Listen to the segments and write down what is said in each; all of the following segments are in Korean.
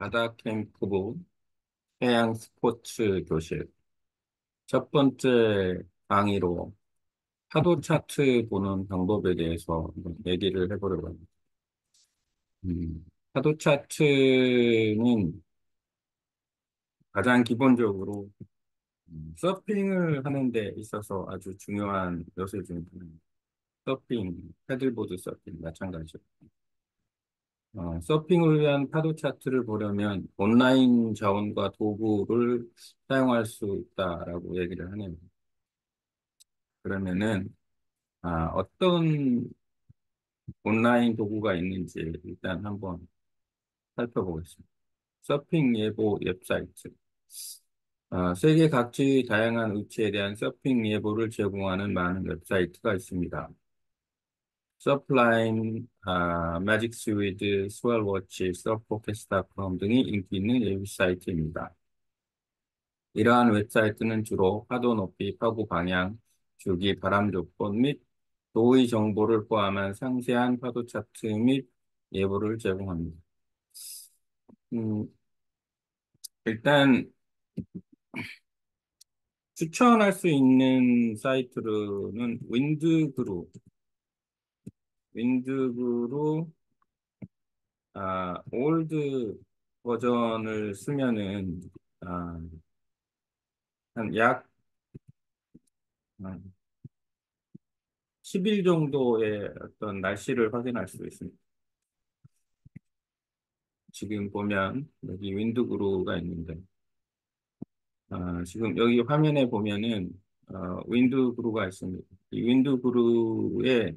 바다 캠프 해양 스포츠 교실. 첫 번째 강의로 파도 차트 보는 방법에 대해서 한번 얘기를 해보려고 합니다. 파도 차트는 가장 기본적으로 서핑을 하는 데 있어서 아주 중요한 요소 중에 하나입니다. 서핑, 패들보드 서핑 마찬가지죠. 서핑을 위한 파도 차트를 보려면 온라인 자원과 도구를 사용할 수 있다라고 얘기를 하네요. 그러면은 어떤 온라인 도구가 있는지 일단 한번 살펴보겠습니다. 서핑 예보 웹사이트. 세계 각지 다양한 위치에 대한 서핑 예보를 제공하는 많은 웹사이트가 있습니다. 서플라임, 매직 스위드, 스웰워치, 서포캐스트닷컴 등이 인기 있는 웹사이트입니다. 이러한 웹사이트는 주로 파도 높이, 파고 방향, 주기, 바람 조건 및 도의 정보를 포함한 상세한 파도 차트 및 예보를 제공합니다. 음, 일단 추천할 수 있는 사이트로는 윈드그루, 올드 버전을 쓰면은, 아, 한 약 10일 정도의 어떤 날씨를 확인할 수 있습니다. 지금 보면 여기 윈드그루가 있는데, 지금 여기 화면에 보면은 윈드그루가 있습니다. 이 윈드그루의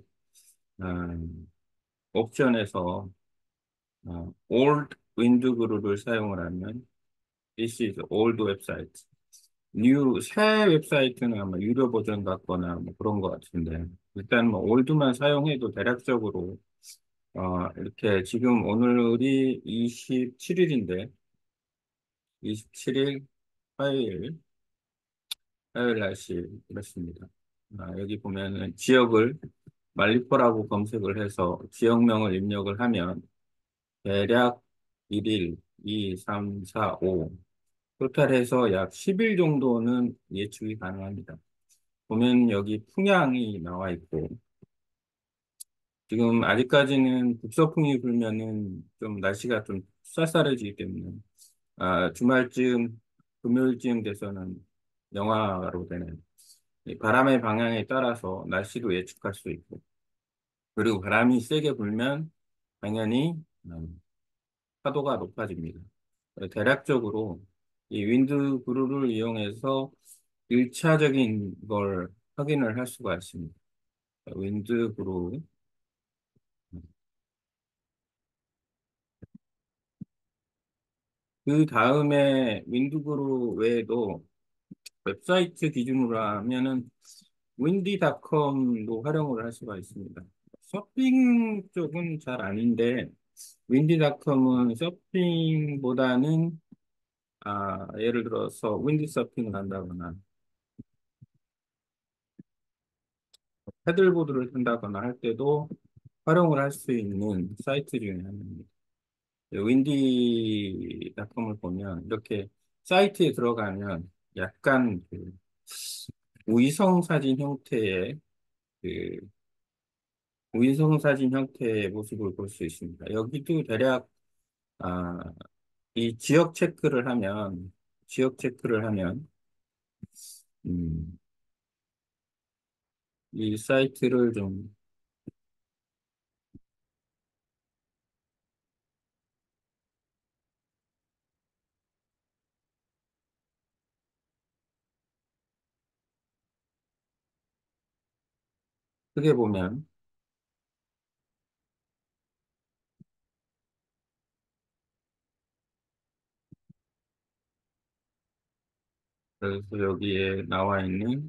옵션에서 old 윈드그루를 사용을 하면 this is old website. 새 웹사이트는 아마 유료 버전 같거나 뭐 그런 것 같은데 일단 뭐 올드만 사용해도 대략적으로 이렇게 지금 오늘이 27일인데 27일 화요일 날씨 이렇습니다. 여기 보면은 지역을 말리포라고 검색을 해서 지역명을 입력을 하면 대략 1일, 2, 3, 4, 5 토탈해서 약 10일 정도는 예측이 가능합니다. 보면 여기 풍향이 나와 있고 지금 아직까지는 북서풍이 불면은 좀 날씨가 좀 쌀쌀해지기 때문에 주말쯤 금요일쯤 돼서는 영하로 되는 이 바람의 방향에 따라서 날씨도 예측할 수 있고, 그리고 바람이 세게 불면 당연히 파도가 높아집니다. 대략적으로 이 윈드 그루를 이용해서 1차적인 걸 확인을 할 수가 있습니다. 윈드 그루. 그 다음에 윈드 그루 외에도 웹사이트 기준으로 하면은 윈디닷컴도 활용을 할 수가 있습니다. 서핑 쪽은 잘 아닌데 윈디닷컴은 서핑보다는 예를 들어서 윈디 서핑을 한다거나 패들보드를 탄다거나 할 때도 활용을 할 수 있는 사이트 중에 하나입니다. 윈디닷컴을 보면 이렇게 사이트에 들어가면 약간 그 위성 사진 형태의 그 위성 사진 형태의 모습을 볼 수 있습니다. 여기도 대략 아, 이 지역 체크를 하면 음, 이 사이트를 좀 크게 보면 그래서 여기에 나와 있는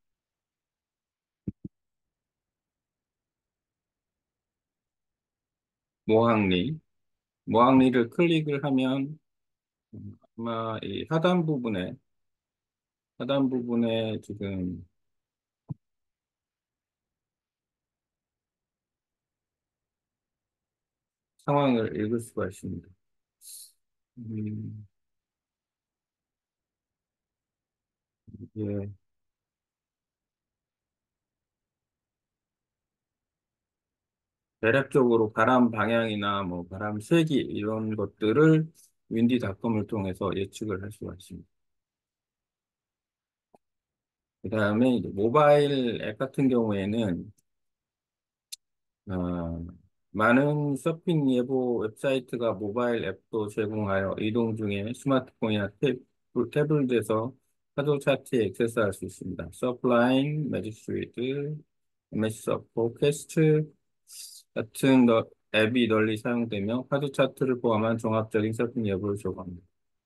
모항리 모항리를 클릭을 하면 아마 이 하단 부분에 지금 상황을 읽을 수가 있습니다. 음, 예, 대략적으로 바람 방향이나 뭐 바람 세기 이런 것들을 윈디닷컴을 통해서 예측을 할 수가 있습니다. 그다음에 이제 모바일 앱 같은 경우에는 어, 많은 서핑 예보 웹사이트가 모바일 앱도 제공하여 이동 중에 스마트폰이나 태블릿에서 파도 차트에 액세스할 수 있습니다. 서플라인, 매직스피드, MS서퍼, 퀘스트 같은 앱이 널리 사용되며 파도 차트를 포함한 종합적인 서핑 예보를 제공합니다.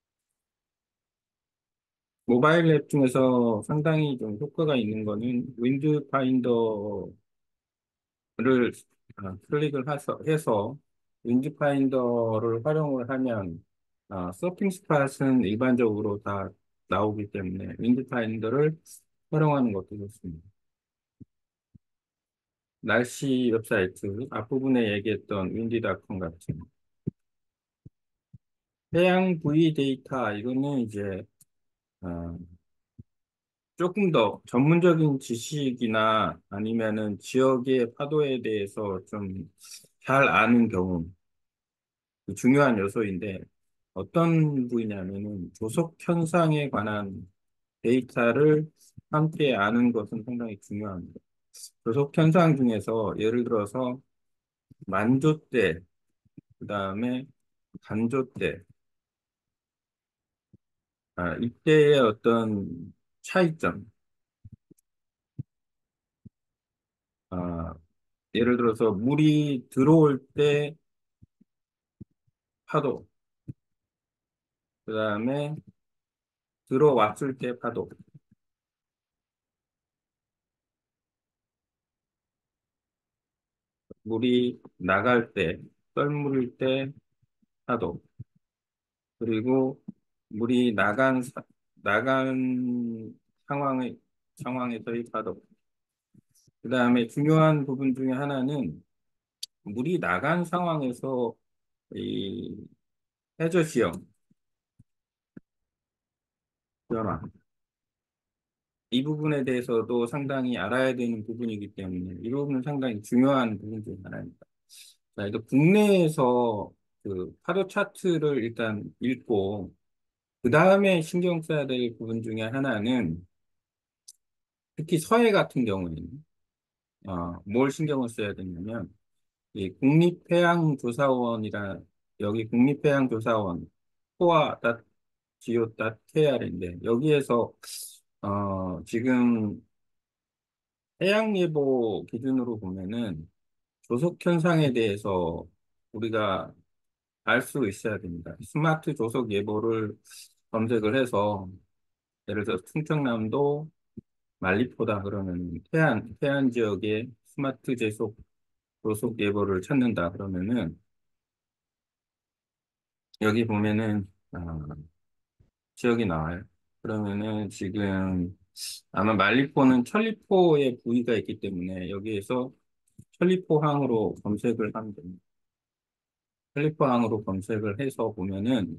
모바일 앱 중에서 상당히 좀 효과가 있는 거는 윈드 파인더 를 클릭을 해서 윈드파인더를 활용을 하면 서핑 스팟은 일반적으로 다 나오기 때문에 윈드파인더를 활용하는 것도 좋습니다. 날씨 웹사이트 앞부분에 얘기했던 윈디닷컴 같은 해양 부위 데이터 이거는 이제 어, 조금 더 전문적인 지식이나 아니면은 지역의 파도에 대해서 좀 잘 아는 경우 그 중요한 요소인데 어떤 부위냐면은 조속 현상에 관한 데이터를 함께 아는 것은 상당히 중요합니다. 조속 현상 중에서 예를 들어서 만조대, 그다음에 간조대, 이때의 어떤 차이점, 아, 예를 들어서 물이 들어올 때 파도, 그다음에 들어왔을 때 파도, 물이 나갈 때, 썰물일 때 파도, 그리고 물이 나간 상황에서의 파도. 그 다음에 중요한 부분 중에 하나는 물이 나간 상황에서 이 해저 변화. 이 부분에 대해서도 상당히 알아야 되는 부분이기 때문에 이 부분은 상당히 중요한 부분 중 하나입니다. 자, 이제 국내에서 그 파도 차트를 일단 읽고 그 다음에 신경 써야 될 부분 중에 하나는 특히 서해 같은 경우에는 뭘 신경을 써야 되냐면, 이 국립해양조사원이라, 여기 국립해양조사원, 코아.go.kr인데, 여기에서, 지금 해양예보 기준으로 보면은 조속 현상에 대해서 우리가 알 수 있어야 됩니다. 스마트 조속 예보를 검색을 해서, 예를 들어 충청남도 말리포다 그러면 해안 지역의 스마트 조속 예보를 찾는다 그러면은 여기 보면은 지역이 나와요. 그러면은 지금 아마 말리포는 천리포의 부위가 있기 때문에 여기에서 천리포항으로 검색을 하면 됩니다. 천리포항으로 검색을 해서 보면은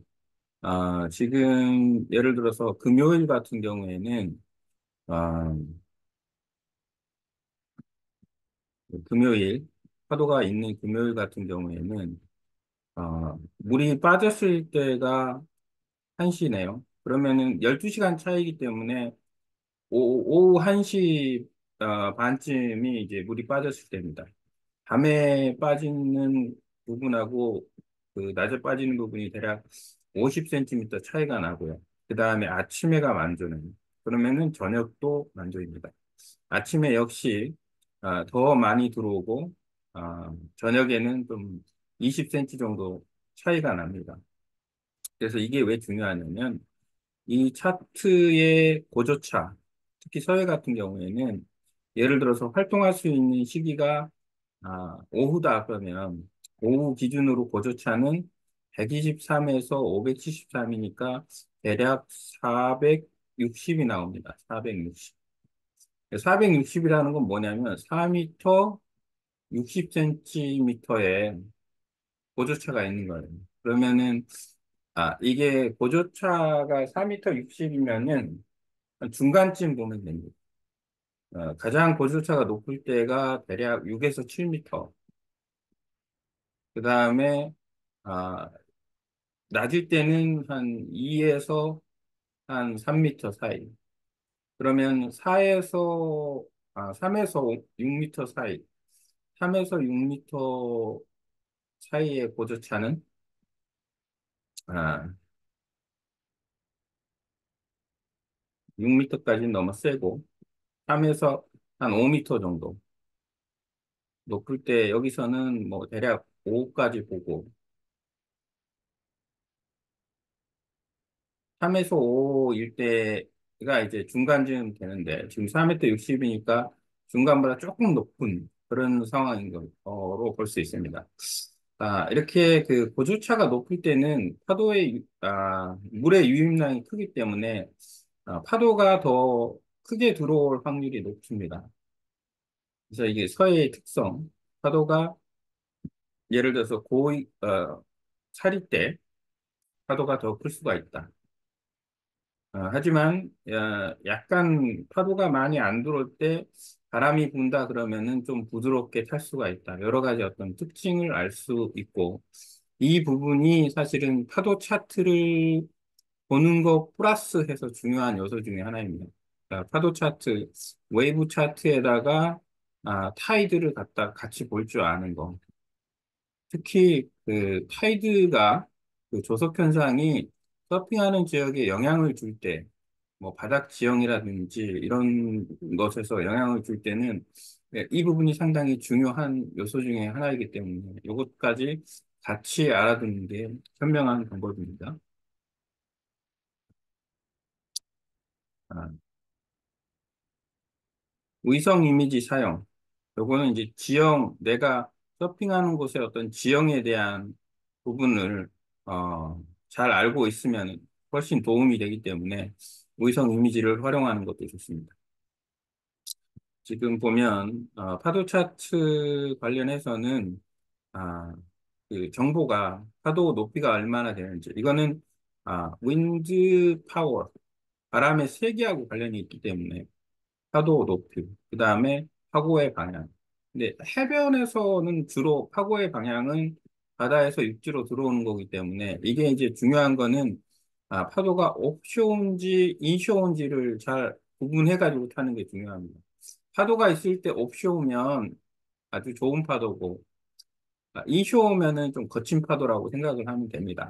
지금 예를 들어서 금요일 같은 경우에는 아, 금요일 파도가 있는 금요일 같은 경우에는 물이 빠졌을 때가 1시네요. 그러면은 12시간 차이기 때문에 오후 1시 반쯤이 이제 물이 빠졌을 때입니다. 밤에 빠지는 부분하고 그 낮에 빠지는 부분이 대략 50cm 차이가 나고요. 그 다음에 아침에가 만조는 그러면은 저녁도 만조입니다. 아침에 역시 더 많이 들어오고 저녁에는 좀 20cm 정도 차이가 납니다. 그래서 이게 왜 중요하냐면 이 차트의 고조차, 특히 서해 같은 경우에는 예를 들어서 활동할 수 있는 시기가 오후다 그러면 오후 기준으로 고조차는 123에서 573이니까 대략 460이 나옵니다. 460. 460이라는 건 뭐냐면 4m 60cm에 고조차가 있는 거예요. 그러면은 이게 고조차가 4m 60이면은 중간쯤 보면 됩니다. 가장 고조차가 높을 때가 대략 6에서 7m. 그 다음에, 아, 낮을 때는 한 2에서 한 3m 사이. 그러면 3에서 6m 사이. 3에서 6m 사이의 고저차는, 아, 6m까지는 너무 세고, 3에서 한 5m 정도 높을 때, 여기서는 뭐 대략 5까지 보고, 3에서 5일 때가 이제 중간쯤 되는데, 지금 4m 60이니까 중간보다 조금 높은 그런 상황인 거로 볼 수 있습니다. 이렇게 그 고주차가 높을 때는 물의 유입량이 크기 때문에 파도가 더 크게 들어올 확률이 높습니다. 그래서 이게 서해의 특성, 파도가 예를 들어서 차리 때 파도가 더 클 수가 있다. 하지만 약간 파도가 많이 안 들어올 때 바람이 분다 그러면은 좀 부드럽게 탈 수가 있다. 여러 가지 어떤 특징을 알 수 있고 이 부분이 사실은 파도 차트를 보는 것 플러스 해서 중요한 요소 중에 하나입니다. 그러니까 파도 차트, 웨이브 차트에다가 타이드를 갖다 같이 볼 줄 아는 거. 특히 그 타이드가 그 조석 현상이 서핑하는 지역에 영향을 줄 때, 뭐 바닥 지형이라든지 이런 것에서 영향을 줄 때는 이 부분이 상당히 중요한 요소 중에 하나이기 때문에 이것까지 같이 알아두는 게 현명한 방법입니다. 아, 위성 이미지 사용. 요거는 이제 내가 서핑하는 곳의 어떤 지형에 대한 부분을, 잘 알고 있으면 훨씬 도움이 되기 때문에 위성 이미지를 활용하는 것도 좋습니다. 지금 보면, 파도 차트 관련해서는, 아, 그 정보가 파도 높이가 얼마나 되는지, 이거는, 윈드 파워, 바람의 세기하고 관련이 있기 때문에 파도 높이, 그 다음에 파고의 방향. 근데 해변에서는 주로 파고의 방향은 바다에서 육지로 들어오는 거기 때문에 이게 이제 중요한 거는 파도가 옵쇼인지 인쇼인지를 잘 구분해가지고 타는 게 중요합니다. 파도가 있을 때 옵쇼면 아주 좋은 파도고 인쇼면은 좀 거친 파도라고 생각을 하면 됩니다.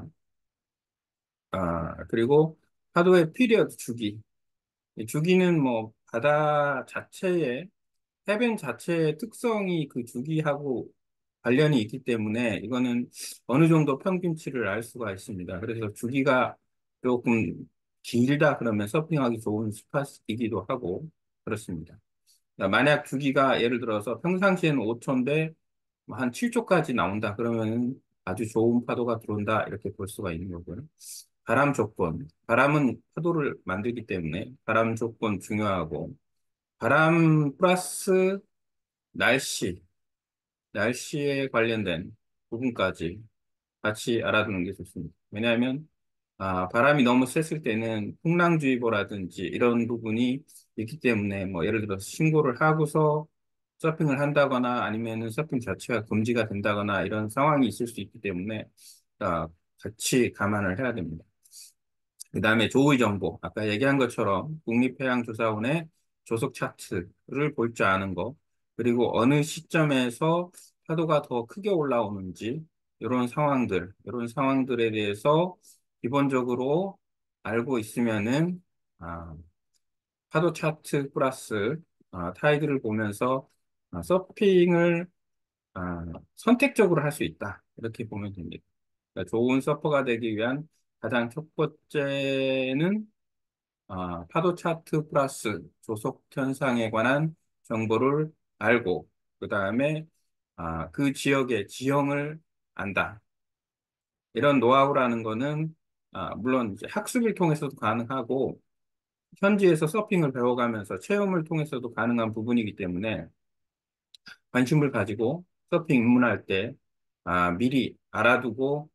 그리고 파도의 피리어드 주기. 이 주기는 뭐 바다 자체에 해변 자체의 특성이 그 주기하고 관련이 있기 때문에 이거는 어느 정도 평균치를 알 수가 있습니다. 그래서 주기가 조금 길다 그러면 서핑하기 좋은 스팟이기도 하고 그렇습니다. 그러니까 만약 주기가 예를 들어서 평상시에는 5초인데 한 7초까지 나온다 그러면 아주 좋은 파도가 들어온다 이렇게 볼 수가 있는 거고요. 바람 조건. 바람은 파도를 만들기 때문에 바람 조건 중요하고 바람 플러스 날씨, 날씨에 관련된 부분까지 같이 알아두는 게 좋습니다. 왜냐하면 바람이 너무 셌을 때는 풍랑주의보라든지 이런 부분이 있기 때문에 뭐 예를 들어서 신고를 하고서 서핑을 한다거나 아니면은 서핑 자체가 금지가 된다거나 이런 상황이 있을 수 있기 때문에 같이 감안을 해야 됩니다. 그 다음에 조의 정보. 아까 얘기한 것처럼 국립해양조사원의 조석 차트를 볼 줄 아는 거. 그리고 어느 시점에서 파도가 더 크게 올라오는지, 이런 상황들에 대해서 기본적으로 알고 있으면은, 아, 파도 차트 플러스 타이드를 보면서 서핑을 선택적으로 할 수 있다. 이렇게 보면 됩니다. 그러니까 좋은 서퍼가 되기 위한 가장 첫 번째는 파도 차트 플러스 조속 현상에 관한 정보를 알고 그 다음에 그 지역의 지형을 안다. 이런 노하우라는 거는 물론 이제 학습을 통해서도 가능하고 현지에서 서핑을 배워가면서 체험을 통해서도 가능한 부분이기 때문에 관심을 가지고 서핑 입문할 때 미리 알아두고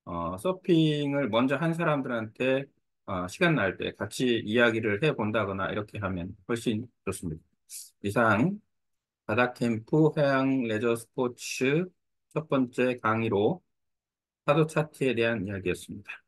서핑을 먼저 한 사람들한테 시간 날 때 같이 이야기를 해 본다거나 이렇게 하면 훨씬 좋습니다. 이상 바다 캠프 해양 레저 스포츠 첫 번째 강의로 파도 차트에 대한 이야기였습니다.